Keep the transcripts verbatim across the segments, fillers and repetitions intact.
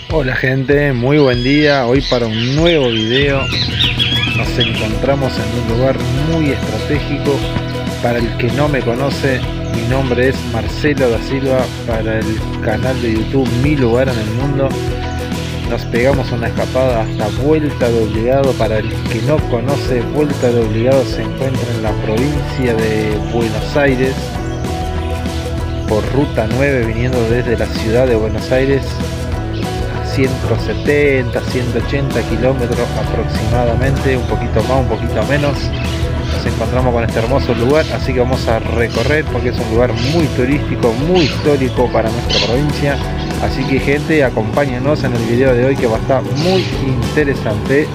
Hola gente, muy buen día. Hoy para un nuevo video nos encontramos en un lugar muy estratégico. Para el que no me conoce, mi nombre es Marcelo da Silva, para el canal de YouTube Mi Lugar en el Mundo. Nos pegamos una escapada hasta Vuelta de Obligado. Para el que no conoce, Vuelta de Obligado se encuentra en la provincia de Buenos Aires, por ruta nueve, viniendo desde la ciudad de Buenos Aires, ciento setenta, ciento ochenta kilómetros aproximadamente, un poquito más, un poquito menos. Nos encontramos con este hermoso lugar, así que vamos a recorrer porque es un lugar muy turístico, muy histórico para nuestra provincia. Así que gente, acompáñenos en el video de hoy que va a estar muy interesante.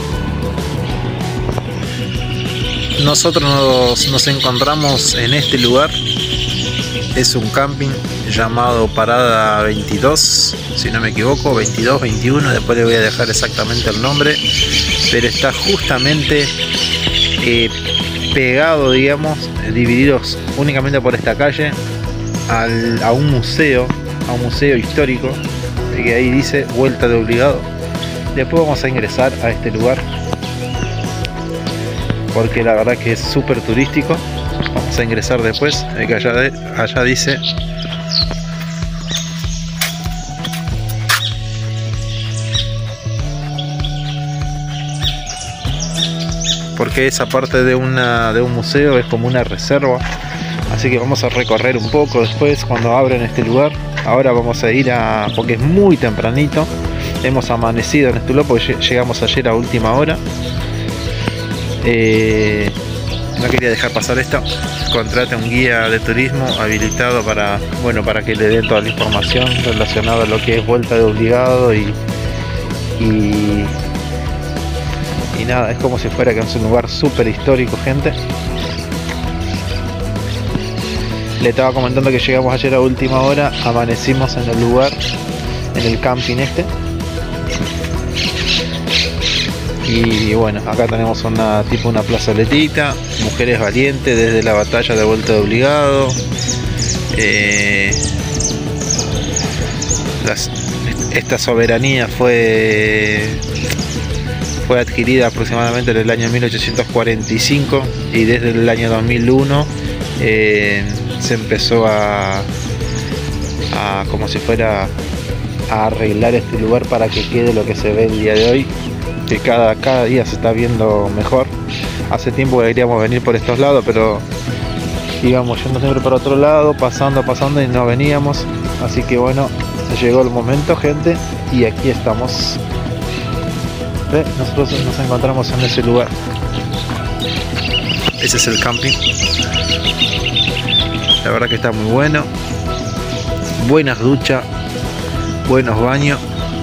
Nosotros nos, nos encontramos en este lugar. Es un camping llamado Parada veintidós, si no me equivoco, veintidós, veintiuno, después le voy a dejar exactamente el nombre, pero está justamente eh, pegado, digamos, divididos únicamente por esta calle al, a un museo, a un museo histórico, que ahí dice Vuelta de Obligado. Después vamos a ingresar a este lugar porque la verdad que es súper turístico. Vamos a ingresar después, que allá, de, allá dice porque esa parte de, una, de un museo es como una reserva, así que vamos a recorrer un poco después cuando abren este lugar. Ahora vamos a ir a, porque es muy tempranito, hemos amanecido en este lugar porque llegamos ayer a última hora. eh, No quería dejar pasar esto. Contrate un guía de turismo habilitado para, bueno, para que le den toda la información relacionada a lo que es Vuelta de Obligado y, y, y nada, es como si fuera que es un lugar súper histórico, gente. Le estaba comentando que llegamos ayer a última hora, amanecimos en el lugar, en el camping este. Y bueno, acá tenemos una tipo una plazoletita, mujeres valientes desde la batalla de Vuelta de Obligado. Eh, las, esta soberanía fue fue adquirida aproximadamente en el año mil ochocientos cuarenta y cinco y desde el año dos mil uno eh, se empezó a, a como si fuera a arreglar este lugar para que quede lo que se ve el día de hoy, que cada, cada día se está viendo mejor. Hace tiempo que queríamos venir por estos lados, pero íbamos yendo siempre por otro lado, pasando, pasando y no veníamos. Así que bueno, llegó el momento, gente, y aquí estamos. ¿Ve? Nosotros nos encontramos en ese lugar. Ese es el camping. La verdad que está muy bueno. Buenas duchas, buenos baños,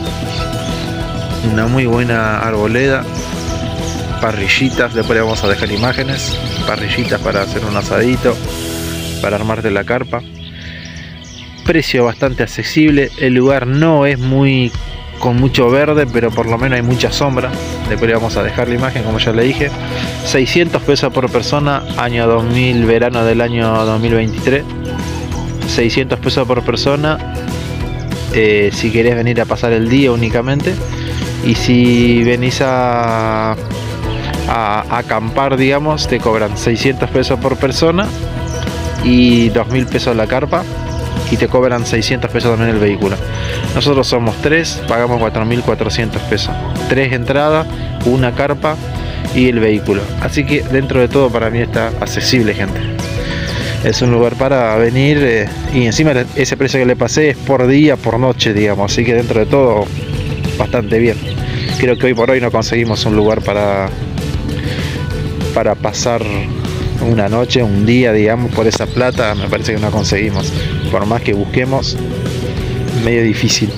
una muy buena arboleda, parrillitas, después le vamos a dejar imágenes, parrillitas para hacer un asadito, para armarte la carpa. Precio bastante accesible, el lugar no es muy con mucho verde, pero por lo menos hay mucha sombra. Después le vamos a dejar la imagen, como ya le dije. seiscientos pesos por persona, año dos mil, verano del año dos mil veintitrés. seiscientos pesos por persona eh, si querés venir a pasar el día únicamente. Y si venís a, a, a acampar, digamos, te cobran seiscientos pesos por persona y dos mil pesos la carpa, y te cobran seiscientos pesos también el vehículo. Nosotros somos tres, pagamos cuatro mil cuatrocientos pesos, tres entradas, una carpa y el vehículo. Así que dentro de todo para mí está accesible, gente. Es un lugar para venir eh, y encima ese precio que le pasé es por día, por noche, digamos, así que dentro de todo bastante bien. Creo que hoy por hoy no conseguimos un lugar para para pasar una noche, un día, digamos, por esa plata. Me parece que no conseguimos, por más que busquemos, medio difícil.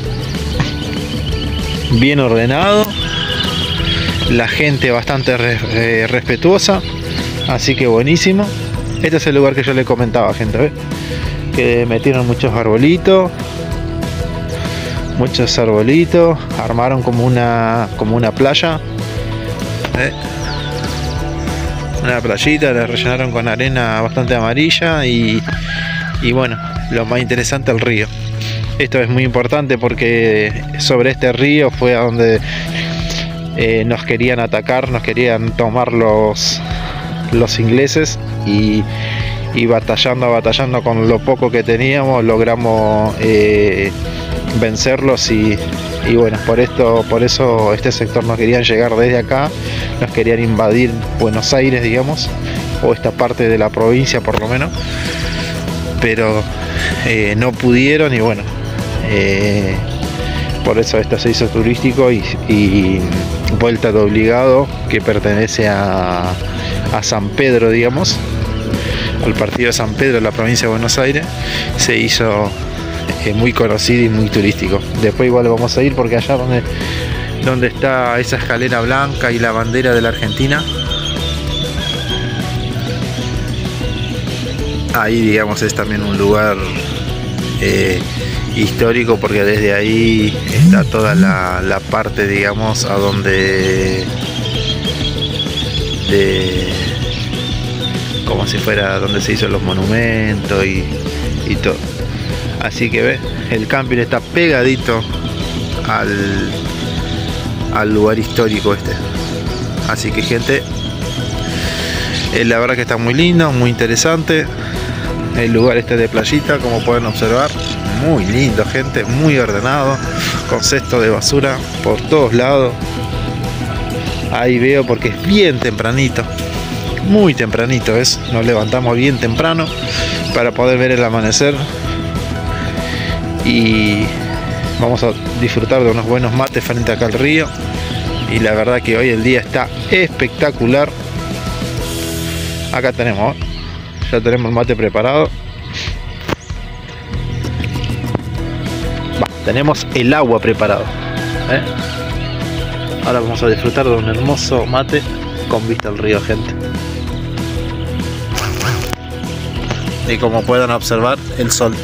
Bien ordenado, la gente bastante re, eh, respetuosa, así que buenísimo. Este es el lugar que yo le comentaba, gente, ¿ve? Que metieron muchos arbolitos, muchos arbolitos, armaron como una como una playa, ¿eh? Una playita, la rellenaron con arena bastante amarilla y, y bueno, lo más interesante, el río. Esto es muy importante porque sobre este río fue a donde eh, nos querían atacar, nos querían tomar los, los ingleses, y, y batallando, batallando con lo poco que teníamos logramos eh, vencerlos, y, y bueno, por esto, por eso este sector nos querían llegar desde acá, nos querían invadir Buenos Aires, digamos, o esta parte de la provincia por lo menos, pero eh, no pudieron, y bueno, eh, por eso esto se hizo turístico, y, y Vuelta de Obligado, que pertenece a, a San Pedro, digamos, al partido de San Pedro de la provincia de Buenos Aires, se hizo eh, muy conocido y muy turístico. Después igual vamos a ir, porque allá donde, donde está esa escalera blanca y la bandera de la Argentina, ahí digamos es también un lugar eh, histórico, porque desde ahí está toda la, la parte, digamos, a donde de, como si fuera donde se hizo los monumentos y, y todo. Así que ve, el camping está pegadito al, al lugar histórico este. Así que gente, eh, la verdad que está muy lindo, muy interesante. El lugar este de playita, como pueden observar, muy lindo, gente, muy ordenado, con cesto de basura por todos lados. Ahí veo, porque es bien tempranito, muy tempranito es, nos levantamos bien temprano para poder ver el amanecer, y vamos a disfrutar de unos buenos mates frente acá al río. Y la verdad que hoy el día está espectacular. Acá tenemos, ¿eh? Ya tenemos el mate preparado. Va, tenemos el agua preparado, ¿eh? Ahora vamos a disfrutar de un hermoso mate con vista al río, gente. Y como pueden observar, el sol.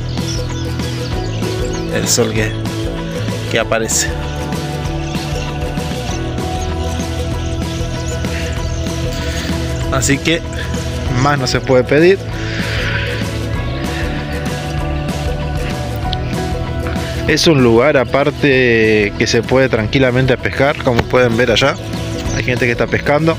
El sol que, que aparece. Así que más no se puede pedir. Es un lugar aparte que se puede tranquilamente pescar, como pueden ver allá. Hay gente que está pescando.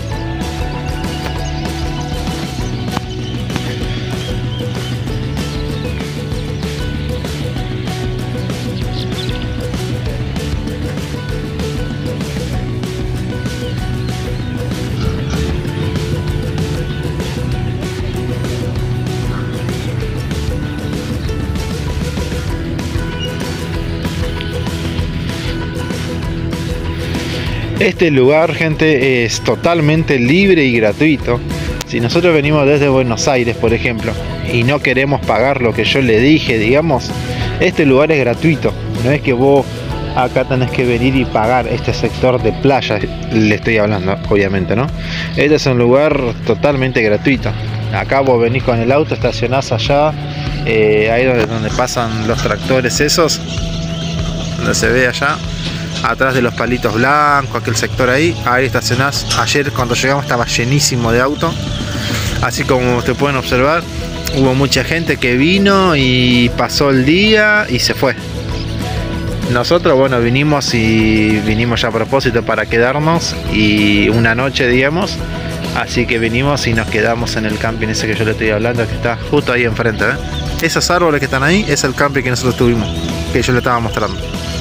Este lugar, gente, es totalmente libre y gratuito. Si nosotros venimos desde Buenos Aires, por ejemplo, y no queremos pagar lo que yo le dije, digamos, este lugar es gratuito. No es que vos acá tenés que venir y pagar este sector de playa, le estoy hablando, obviamente, ¿no? Este es un lugar totalmente gratuito. Acá vos venís con el auto, estacionás allá, eh, ahí donde, donde pasan los tractores esos, donde se ve allá, atrás de los palitos blancos, aquel sector ahí, ahí estacionás. Ayer cuando llegamos estaba llenísimo de autos, así como ustedes pueden observar, hubo mucha gente que vino y pasó el día y se fue. Nosotros, bueno, vinimos y vinimos ya a propósito para quedarnos y una noche, digamos, así que vinimos y nos quedamos en el camping ese que yo le estoy hablando, que está justo ahí enfrente, ¿eh? Esos árboles que están ahí es el camping que nosotros tuvimos, que yo le estaba mostrando.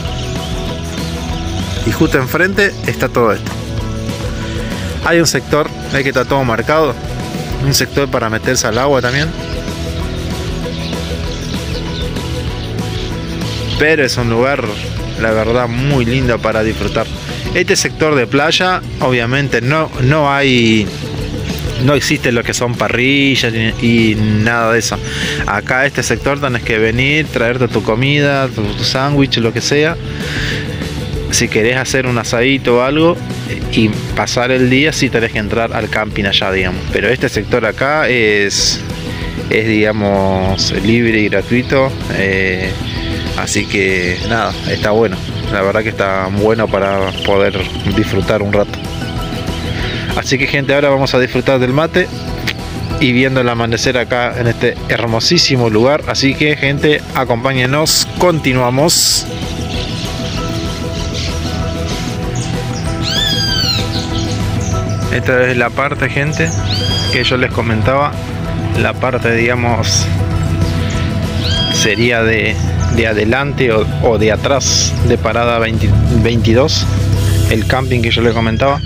Y justo enfrente está todo esto. Hay un sector, ve que está todo marcado, un sector para meterse al agua también. Pero es un lugar, la verdad, muy lindo para disfrutar. Este sector de playa, obviamente no, no hay, no existe lo que son parrillas y, y nada de eso. Acá este sector tenés que venir, traerte tu comida, tu, tu sándwich, lo que sea. Si querés hacer un asadito o algo y pasar el día, sí tenés que entrar al camping allá, digamos. Pero este sector acá es, es digamos, libre y gratuito. Eh, así que nada, está bueno. La verdad que está bueno para poder disfrutar un rato. Así que, gente, ahora vamos a disfrutar del mate. y viendo el amanecer acá en este hermosísimo lugar. Así que, gente, acompáñenos, continuamos. Esta es la parte, gente, que yo les comentaba. La parte, digamos, sería de, de adelante o, o de atrás de parada veinte, veintidós, el camping que yo les comentaba.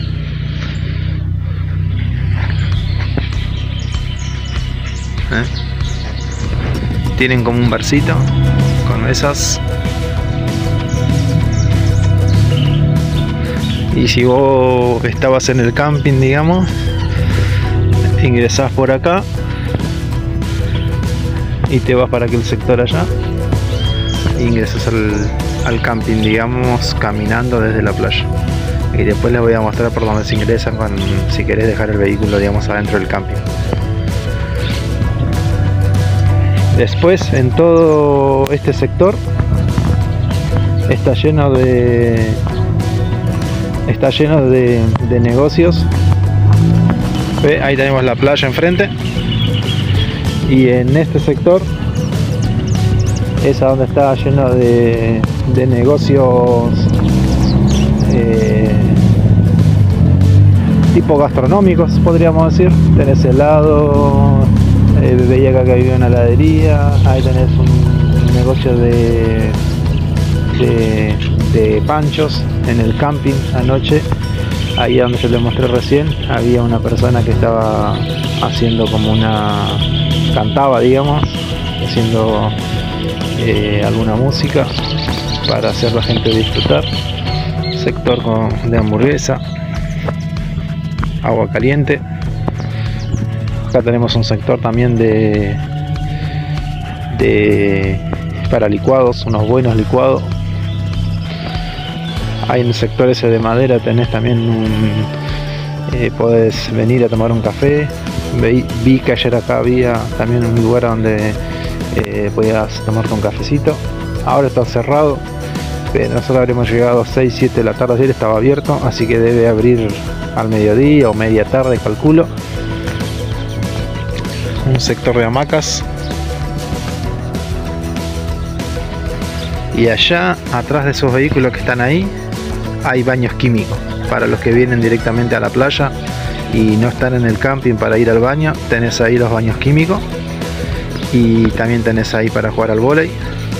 ¿Eh? Tienen como un barcito con mesas. Y si vos estabas en el camping, digamos, ingresás por acá y te vas para aquel sector allá, ingresas al, al camping, digamos, caminando desde la playa. Y después les voy a mostrar por dónde se ingresan con, si querés dejar el vehículo, digamos, adentro del camping. Después, en todo este sector está lleno de está lleno de, de negocios. ¿Ve? Ahí tenemos la playa enfrente, y en este sector es a donde está lleno de, de negocios eh, tipo gastronómicos, podríamos decir. Tenés helado, eh, veía acá que había una heladería, ahí tenés un negocio de, de, de panchos. En el camping anoche, ahí donde yo les mostré recién, había una persona que estaba haciendo como una, cantaba, digamos, haciendo eh, alguna música para hacer la gente disfrutar. Sector con, de hamburguesa, agua caliente. Acá tenemos un sector también de, de para licuados, unos buenos licuados. Ahí en el sector ese de madera tenés también un, eh, podés venir a tomar un café. Vi, vi que ayer acá había también un lugar donde eh, podías tomarte un cafecito. Ahora está cerrado, pero nosotros habremos llegado a seis, siete de la tarde. Ayer estaba abierto, así que debe abrir al mediodía o media tarde, calculo. Un sector de hamacas. Y allá, atrás de esos vehículos que están ahí, hay baños químicos. Para los que vienen directamente a la playa y no están en el camping para ir al baño, tenés ahí los baños químicos. Y también tenés ahí para jugar al vóley.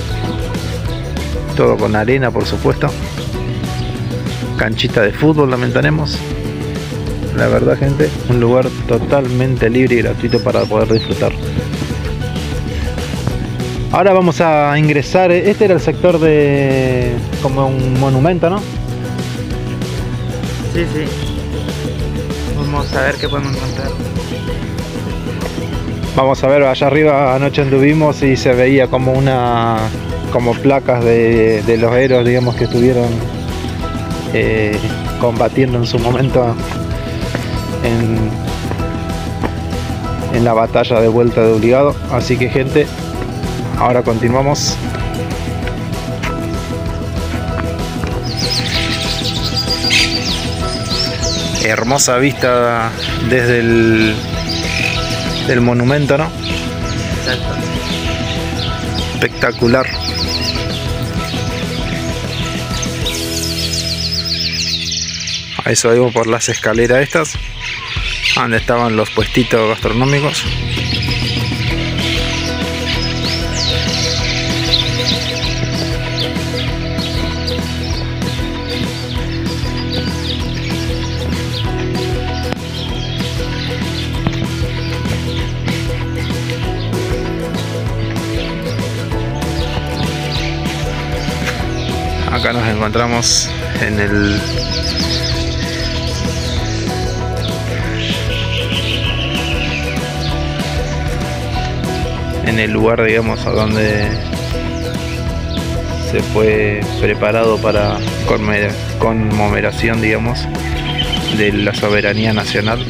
Todo con arena, por supuesto. Canchita de fútbol también tenemos. La verdad, gente, un lugar totalmente libre y gratuito para poder disfrutar. Ahora vamos a ingresar. Este era el sector de como un monumento, ¿no? Sí, sí. Vamos a ver qué podemos encontrar. Vamos a ver, allá arriba anoche anduvimos y se veía como una como placas de, de los héroes, digamos, que estuvieron eh, combatiendo en su momento en, en la batalla de vuelta de Obligado. Así que, gente, ahora continuamos. Hermosa vista desde el del monumento, ¿no? Exacto. Espectacular. Ahí subimos por las escaleras estas, donde estaban los puestitos gastronómicos. Acá nos encontramos en el en el lugar, digamos, a donde se fue preparado para conmemoración, digamos, de la soberanía nacional,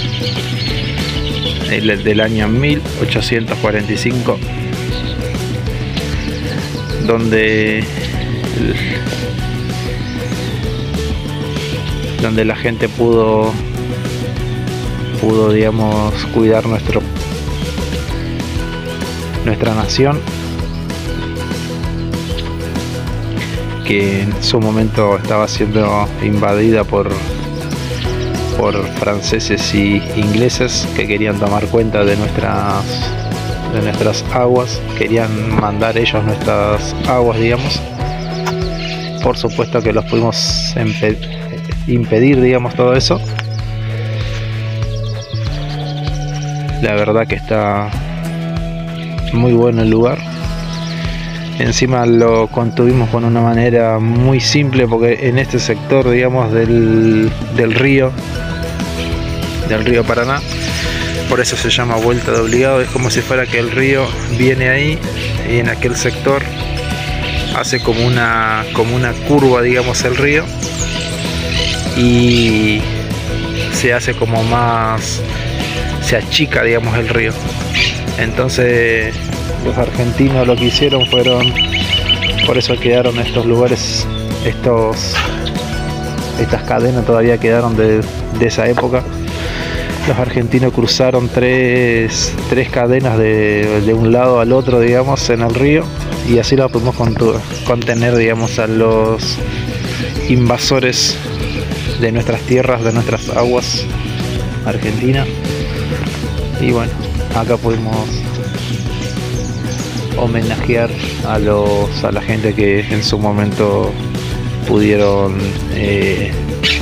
el del año mil ochocientos cuarenta y cinco, donde donde la gente pudo pudo digamos cuidar nuestro nuestra nación, que en su momento estaba siendo invadida por, por franceses y ingleses que querían tomar cuenta de nuestras, de nuestras aguas, querían mandar ellos nuestras aguas, digamos. Por supuesto que los pudimos impedir, digamos, todo eso. La verdad que está muy bueno el lugar. Encima lo contuvimos con una manera muy simple, porque en este sector, digamos, del, del río, del río Paraná, por eso se llama Vuelta de Obligado, es como si fuera que el río viene ahí y en aquel sector hace como una, como una curva, digamos, el río, y se hace como más, se achica, digamos, el río. Entonces los argentinos lo que hicieron fueron, por eso quedaron estos lugares, estos estas cadenas todavía quedaron de, de esa época. Los argentinos cruzaron tres, tres cadenas de, de un lado al otro, digamos, en el río, y así lo pudimos contener, digamos, a los invasores de nuestras tierras, de nuestras aguas argentinas. Y bueno, acá pudimos homenajear a los a la gente que en su momento pudieron eh,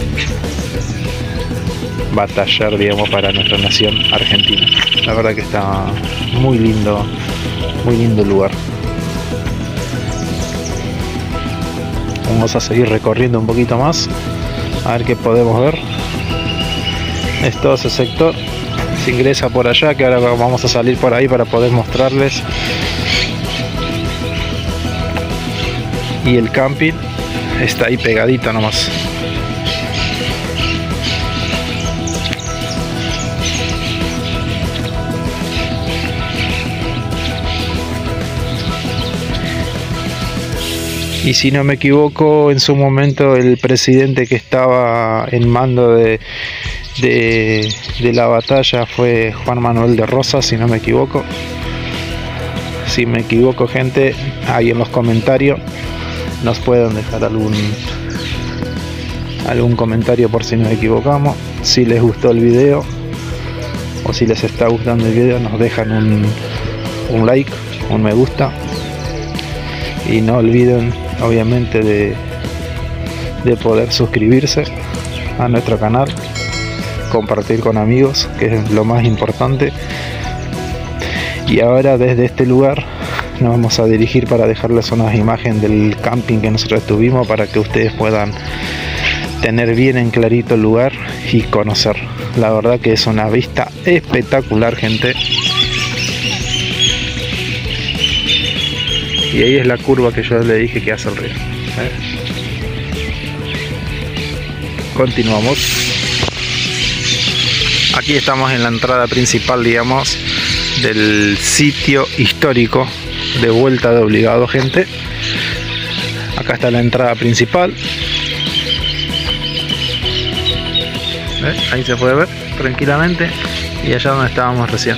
batallar, digamos, para nuestra nación argentina. La verdad que está muy lindo, muy lindo el lugar. Vamos a seguir recorriendo un poquito más a ver qué podemos ver. Es todo ese sector. Se ingresa por allá, que ahora vamos a salir por ahí para poder mostrarles. Y el camping está ahí pegadito nomás. Y si no me equivoco, en su momento el presidente que estaba en mando de, de, de la batalla fue Juan Manuel de Rosas, si no me equivoco. Si me equivoco, gente, ahí en los comentarios nos pueden dejar algún algún comentario por si nos equivocamos. Si les gustó el video o si les está gustando el video, nos dejan un, un like, un me gusta, y no olviden obviamente de, de poder suscribirse a nuestro canal, compartir con amigos, que es lo más importante. Y ahora desde este lugar nos vamos a dirigir para dejarles unas imágenes del camping que nosotros estuvimos, para que ustedes puedan tener bien en clarito el lugar y conocer. La verdad que es una vista espectacular, gente. Y ahí es la curva que yo le dije que hace el río. ¿Eh? Continuamos. Aquí estamos en la entrada principal, digamos, del sitio histórico de Vuelta de Obligado, gente. Acá está la entrada principal. ¿Eh? Ahí se puede ver tranquilamente. Y allá donde estábamos recién.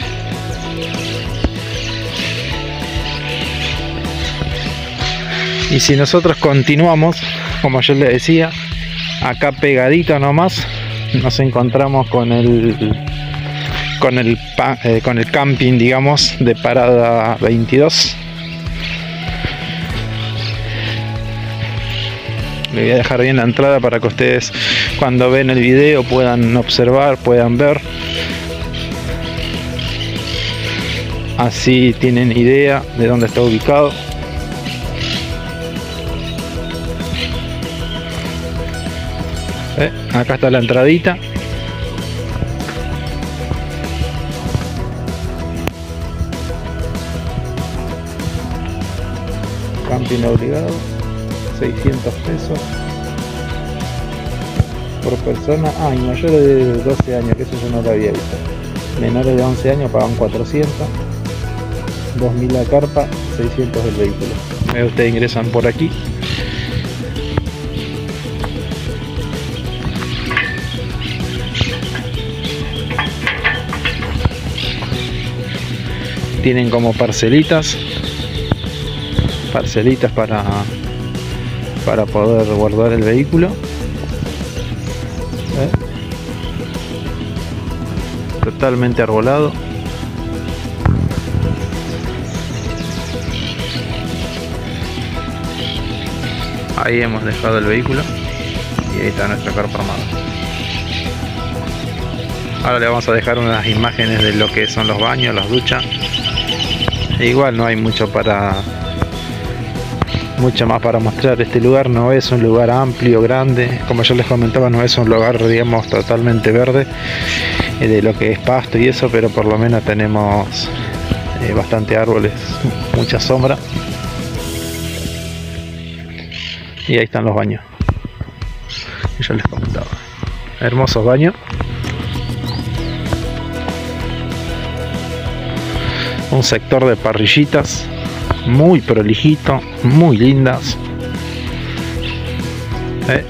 Y si nosotros continuamos, como yo les decía, acá pegadito nomás nos encontramos con el con el eh, con el camping, digamos, de Parada veintidós. Le voy a dejar bien la entrada para que ustedes, cuando ven el video, puedan observar, puedan ver. Así tienen idea de dónde está ubicado. ¿Eh? Acá está la entradita. Camping obligado, seiscientos pesos por persona. Ah, y mayores de doce años, que eso yo no lo había visto. Menores de once años pagan cuatrocientos. dos mil la carpa, seiscientos el vehículo. Eh, ustedes ingresan por aquí. Tienen como parcelitas, parcelitas para, para poder guardar el vehículo. ¿Eh? Totalmente arbolado. Ahí hemos dejado el vehículo y ahí está nuestra carpa armada. Ahora le vamos a dejar unas imágenes de lo que son los baños, las duchas. E igual no hay mucho para mucho más para mostrar. Este lugar no es un lugar amplio, grande, como yo les comentaba, no es un lugar, digamos, totalmente verde eh, de lo que es pasto y eso, pero por lo menos tenemos eh, bastante árboles, mucha sombra. Y ahí están los baños que yo les comentaba. Hermosos baños. Un sector de parrillitas muy prolijito, muy lindas. ¿Eh?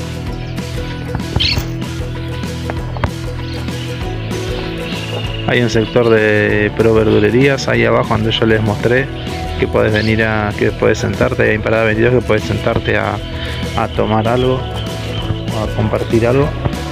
Hay un sector de proverdurerías ahí abajo donde yo les mostré que puedes venir a, que puedes sentarte en Parada veintidós, que puedes sentarte a, a tomar algo o a compartir algo.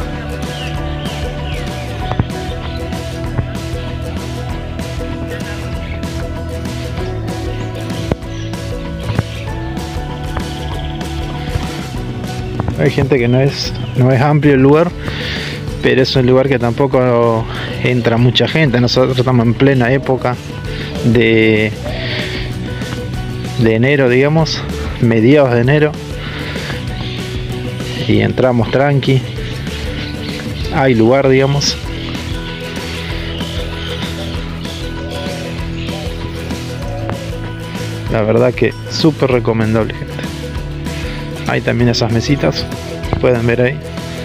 Hay gente que no es, no es amplio el lugar, pero es un lugar que tampoco entra mucha gente. Nosotros estamos en plena época de, de enero, digamos, mediados de enero, y entramos tranqui. Hay lugar, digamos. La verdad que súper recomendable, gente. Hay también esas mesitas, pueden ver ahí.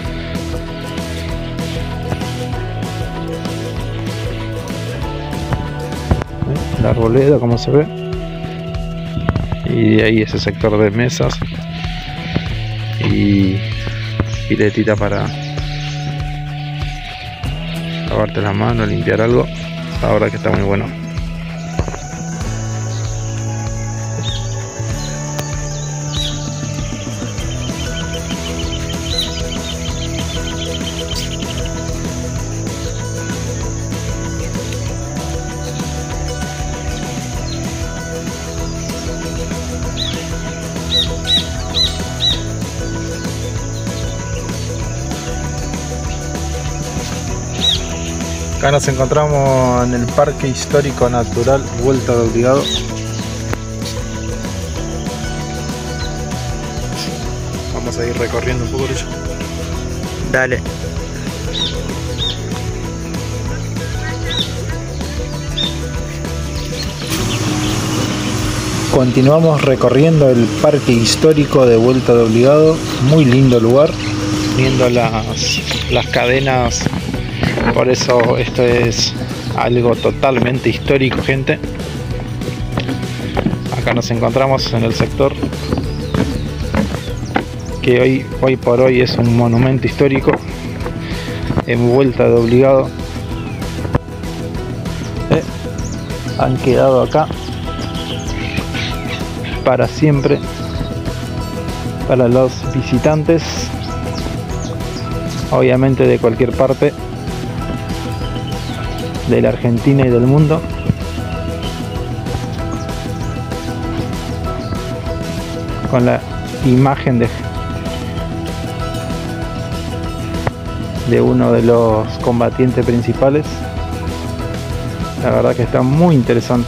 La arboleda, como se ve. Y de ahí ese sector de mesas. Y piletita para lavarte las manos, limpiar algo. La verdad que está muy bueno. Acá nos encontramos en el Parque Histórico Natural Vuelta de Obligado. Vamos a ir recorriendo un poco de ello. Dale. Continuamos recorriendo el Parque Histórico de Vuelta de Obligado. Muy lindo lugar, viendo las, las cadenas. Por eso esto es algo totalmente histórico, gente. Acá nos encontramos en el sector que hoy, hoy por hoy es un monumento histórico en Vuelta de Obligado. Eh, han quedado acá para siempre para los visitantes, obviamente de cualquier parte de la Argentina y del mundo. Con la imagen de de uno de los combatientes principales. La verdad que está muy interesante.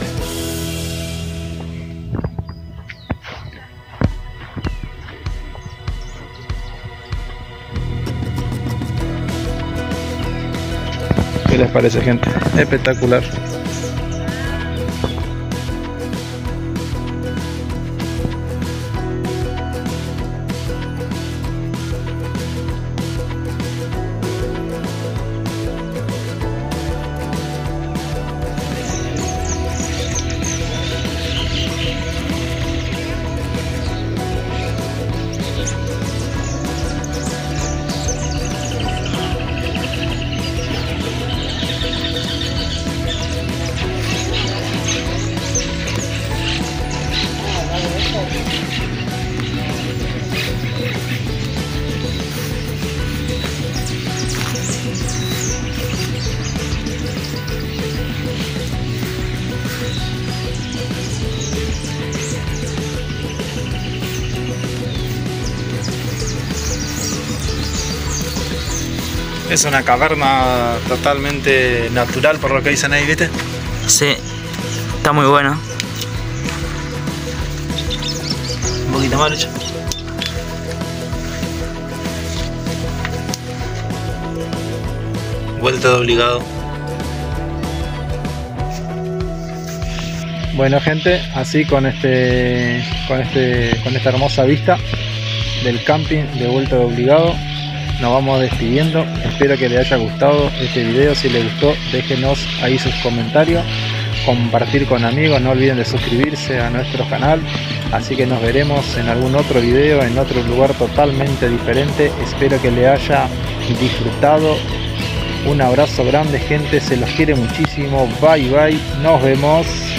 ¿Qué les parece, gente? Espectacular. Es una caverna totalmente natural por lo que dicen ahí, ¿viste? Sí, está muy bueno. Un poquito más, Lucho. Vuelta de obligado. Bueno, gente, así con este, con este, con esta hermosa vista del camping de vuelta de obligado, nos vamos despidiendo. Espero que les haya gustado este video. Si les gustó, déjenos ahí sus comentarios, compartir con amigos, no olviden de suscribirse a nuestro canal. Así que nos veremos en algún otro video, en otro lugar totalmente diferente. Espero que les haya disfrutado. Un abrazo grande, gente, se los quiere muchísimo. Bye bye, nos vemos.